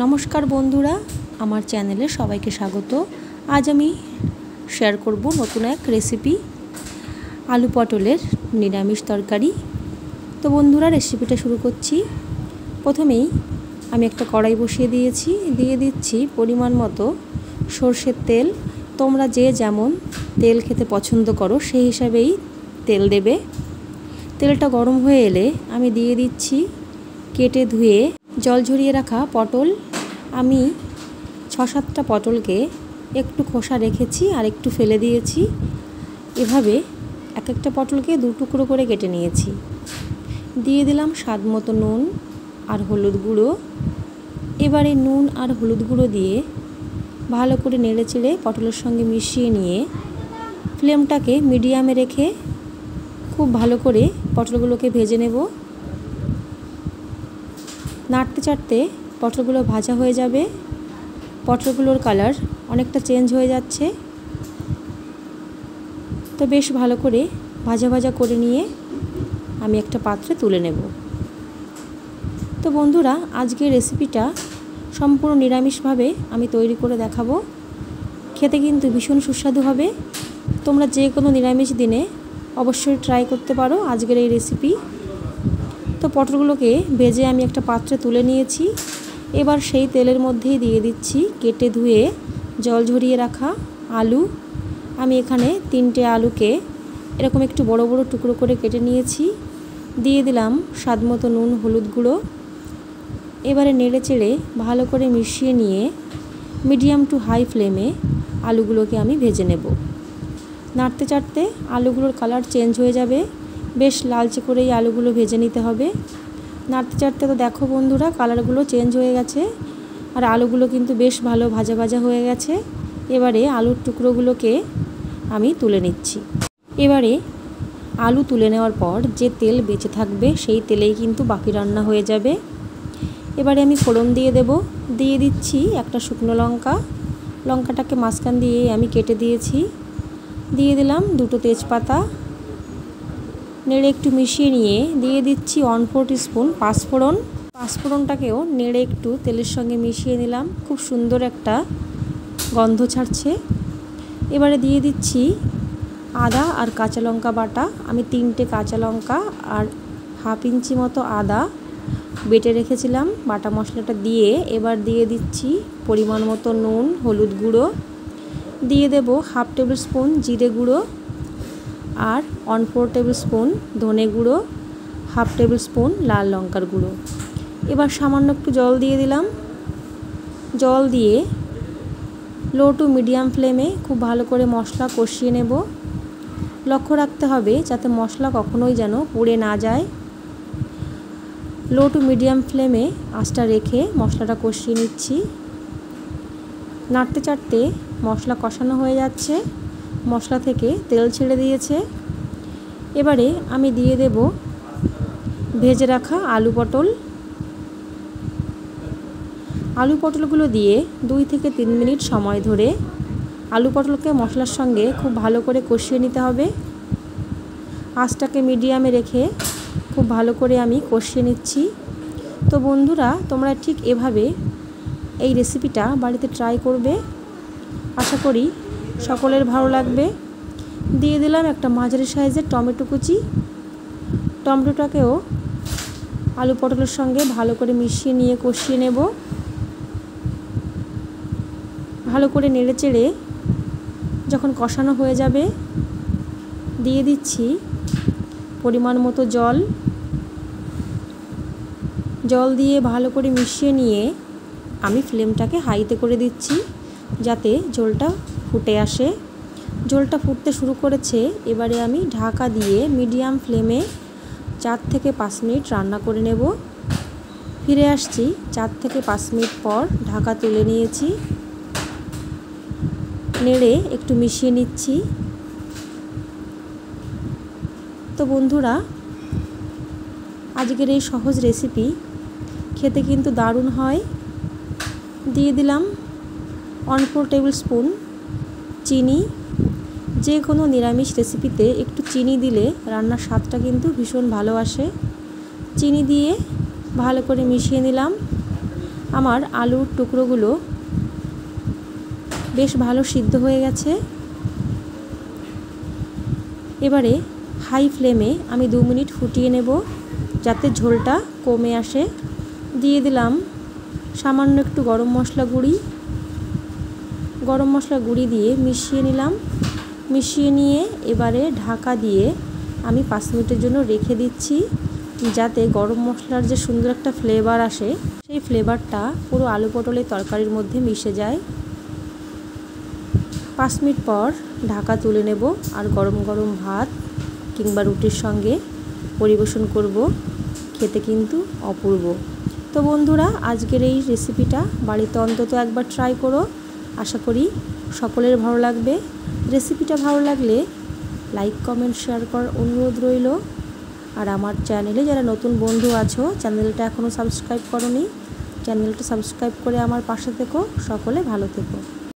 नमस्कार बंधुरा आमार चैनेले सबाइके स्वागत। आज आमी शेयर करब नतून एक रेसिपि आलू पटलेर निरामिष तरकारी। तो बंधुरा रेसिपिटा शुरू करछि। प्रथमेई आमी एकटा कड़ाई बसिए दिएछि, दिए दिচ্ছি परिमाण मतो सर्षेर तेल। तोमरा जे जेमन तेल खेते पछंद करो सेई हिसाबेई तेल देबे। तेलटा गरम हये एले आमी दिए दिচ্ছি केटे धुए जल झरिए रखा पटल। आमी ৬-৭টা पटलके एकटू खोसा रेखेছি और एकटू फेले दिएছি। एभाবে एक एकटा पटलके दु टुकरो करे केटे निয়েছি। दिए दिलाम स्वाद मतो नुन और हलुद गुঁড়ো। एबारे नुन और हलुद गुঁড়ো दिए भालो करे नेड़े चेड़े पटलेर संगे मिशिए निয়ে फ्लेमटाके मिडियामे रेखे खूब भालो करे पटलगुलोके भेजे नेब। नाड़ते चाड़ते पटलगुलो भाजा हो जाबे। पटलगुलोर कालार अनेकटा चेंज हो जाच्छे। तो बेश भालो करे भाजा भाजा करे निয়ে आमी एकटा पात्रे तुले नेब। तो बंधुरा आजकेर रेसिपिटा सम्पूर्ण निरामिषभावे आमी तैरी करे देखाबो। खेते किन्तु भीषण सुस्वादु होबे। तोमरा जे कोनो निरामिष दिने अवश्यई ट्राई करते पारो आजकेर एई रेसिपि। तो पटलगुलोके भेजे आमी एकटा पात्रे तुले निয়েছি। एबार सेई तेलेर मধ্যেই दिए दिচ্ছি केटे धुए जल झरिए रखा आलू। आमी एखाने 3টে आलूके एरकम एकटू बड़ो बड़ो टुकरो करे केटे निয়েছি। दिए दिलाम स्वाद मतो नुन हलुद गुঁড়ো। एबारे नेड़े चेड़े भालो करे मिशिए निয়ে मिडियाम टू हाई फ्लेमे आलूगुलोके आमी भेजे नेब। नाड़ते चाड़ते आलूगुलोर कालार चेंज हो जाबे। बेश लालचे करेई आलूगुलो भेजे निते होबे। नाड़ते चाड़ते तो देखो बंधुरा कालारगुलो चेंज हो गेछे और आलूगुलो किन्तु बेश भालो भाजा भाजा हो गेछे। एबारे आलूर टुकरोगुलोके आमी तुले निচ্ছি। एबारे आलू तुले नेওয়ার पर जे तेल बेঁচে থাকবে সেই তেলেই কিন্তু বাকি রান্না হয়ে যাবে। এবারে আমি ফোড়ন দিয়ে দেব। দিয়ে দিচ্ছি একটা শুকনো লঙ্কা। লঙ্কাটাকে মাঝখান দিয়ে আমি কেটে দিয়েছি। দিয়ে দিলাম দুটো তেজপাতা। নেড়ে একটু মিশিয়ে নিয়ে দিয়ে দিচ্ছি 1/4 টিস্পুন পাঁচফোড়ন। পাঁচফোড়নটাকেও নেড়ে একটু তেলের সঙ্গে মিশিয়ে নিলাম। খুব সুন্দর একটা গন্ধ ছাড়ছে। এবারে দিয়ে দিচ্ছি আদা আর কাঁচা লঙ্কা বাটা। আমি 3টে কাঁচা লঙ্কা আর হাফ ইঞ্চি মতো আদা বেটে রেখেছিলাম। বাটা মশলাটা দিয়ে এবার দিয়ে দিচ্ছি পরিমাণ মতো নুন হলুদ গুঁড়ো। দিয়ে দেব হাফ টেবিল স্পুন জিরে গুঁড়ো और 1/4 টেবিল স্পুন ধনে গুঁড়ো, হাফ টেবিল স্পুন লাল লঙ্কার গুঁড়ো। এবার সামান্য একটু জল দিয়ে দিলাম। জল দিয়ে লো টু মিডিয়াম ফ্লেমে খুব ভালো করে মশলা কষিয়ে নেব। লক্ষ্য রাখতে হবে যাতে মশলা কখনোই যেন পুড়ে না যায়। লো টু মিডিয়াম ফ্লেমে আঁচটা রেখে মশলাটা কষিয়ে নিচ্ছি। নাড়তে চাড়তে মশলা কষানো হয়ে যাচ্ছে। মশলা থেকে তেল ছেড়ে দিয়েছে। এবারে আমি দিয়ে দেব ভেজে রাখা আলু পটল। আলু পটলগুলো দিয়ে 2 থেকে 3 মিনিট সময় ধরে আলু পটলকে মশলার সঙ্গে খুব ভালো করে কষিয়ে নিতে হবে। আঁচটাকে মিডিয়ামে রেখে খুব ভালো করে আমি কষিয়ে নিচ্ছি। তো বন্ধুরা তোমরা ঠিক এভাবে এই রেসিপিটা বাড়িতে ট্রাই করবে। আশা করি সকলের ভালো লাগবে। দিয়ে দিলাম একটা মাঝারি সাইজের টমেটো কুচি। টমেটোটাকেও আলু পটলের সঙ্গে ভালো করে মিশিয়ে নিয়ে কষিয়ে নেব। ভালো করে নেড়ে চেড়ে যখন কষানো হয়ে যাবে দিয়ে দিচ্ছি পরিমাণ মতো জল। জল দিয়ে ভালো করে মিশিয়ে নিয়ে আমি ফ্লেমটাকে হাইতে করে দিচ্ছি যাতে ঝোলটা ফুটে আসে। ঝোলটা ফুটতে শুরু করেছে। এবারে আমি ঢাকা দিয়ে মিডিয়াম ফ্লেমে 4 থেকে 5 মিনিট রান্না করে নেব। ফিরে আসছি 4 থেকে 5 মিনিট পর। ঢাকা তুলে নিয়েছি। নেড়ে একটু মিশিয়ে নিচ্ছি। তো বন্ধুরা আজকের এই সহজ রেসিপি খেতে কিন্তু দারুণ হয়। দিয়ে দিলাম 1/4 টেবিল স্পুন চিনি। যে কোনো নিরামিষ রেসিপিতে একটু চিনি দিলে রান্নার স্বাদটা কিন্তু ভীষণ ভালো আসে। চিনি দিয়ে ভালো করে মিশিয়ে নিলাম। আমার আলুর টুকরোগুলো বেশ ভালো সিদ্ধ হয়ে গেছে। এবারে হাই ফ্লেমে আমি 2 মিনিট ফুটিয়ে নেব যাতে ঝোলটা কমে আসে। দিয়ে দিলাম সামান্য একটু গরম মশলা গুঁড়ি দিয়ে মিশিয়ে নিলাম। মিশিয়ে নিয়ে এবারে ঢাকা দিয়ে আমি 5 মিনিটের জন্য রেখে দিচ্ছি, যাতে গরম মশলার যে সুন্দর একটা ফ্লেভার আসে সেই ফ্লেভারটা পুরো আলু পটলের তরকারির মধ্যে মিশে যায়। 5 মিনিট পর ঢাকা তুলে নেব আর গরম গরম ভাত কিংবা রুটির সঙ্গে পরিবেশন করব। খেতে কিন্তু অপূর্ব। তো বন্ধুরা, আজকের এই রেসিপিটা বাড়িতে অন্তত একবার ট্রাই করো। আশা করি সকলের ভালো লাগবে। রেসিপিটা ভালো লাগলে লাইক কমেন্ট শেয়ার করার অনুরোধ রইল। আর আমার চ্যানেলে যারা নতুন বন্ধু আছো, চ্যানেলটা এখনও সাবস্ক্রাইব করোনি, চ্যানেলটা সাবস্ক্রাইব করে আমার পাশে থেকো। সকলে ভালো থেকো।